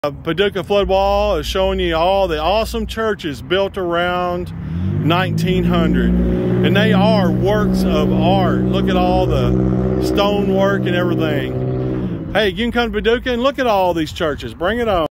Paducah flood wall is showing you all the awesome churches built around 1900, and they are works of art. Look at all the stonework and everything. Hey, you can come to Paducah and look at all these churches. Bring it on.